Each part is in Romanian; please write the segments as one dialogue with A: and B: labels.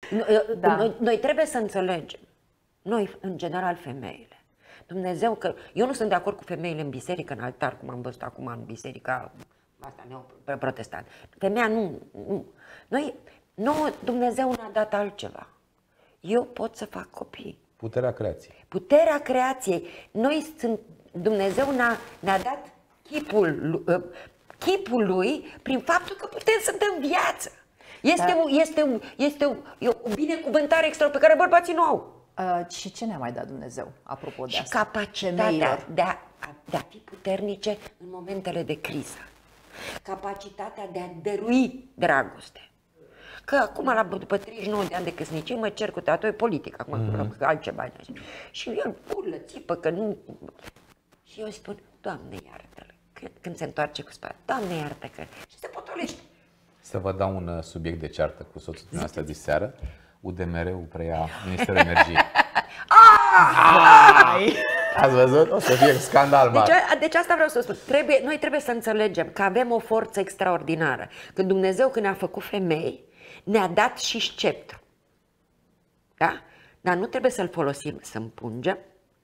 A: Noi trebuie să înțelegem, noi, în general, femeile. Dumnezeu, că eu nu sunt de acord cu femeile în biserică, în altar, cum am văzut acum în biserica asta neoprotestant. Femeia nu. Noi, Dumnezeu ne-a dat altceva. Eu pot să fac copii.
B: Puterea creației.
A: Puterea creației. Dumnezeu ne-a dat chipul lui prin faptul că putem să dăm viață. Este o binecuvântare extra pe care bărbații nu au.
C: Și ce ne-a mai dat Dumnezeu, apropo de
A: și
C: asta?
A: capacitatea de a fi puternice în momentele de criză. Capacitatea de a dărui dragoste. Că acum, după 39 de ani de căsnicie, mă cer cu tată, e politică, acum altceva. Și el urlă, țipă că nu... Și eu spun, Doamne iartă-l, când se întoarce cu spate, Doamne iartă că... Și se potolește.
B: Să vă dau un subiect de ceartă cu soțul dumneavoastră de seară. UDMR-ul preia Ministerul Energiei. Ați văzut? O să fie scandal mare.
A: Deci asta vreau să spun. Noi trebuie să înțelegem că avem o forță extraordinară. Că Dumnezeu, când ne-a făcut femei, ne-a dat și sceptru. Da? Dar nu trebuie să-l folosim să împungem,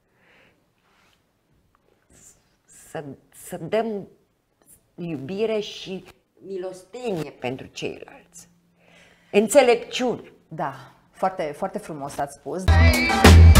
A: să dăm iubire și milostenie pentru ceilalți. Înțelepciune.
C: Da, foarte, foarte frumos ați spus.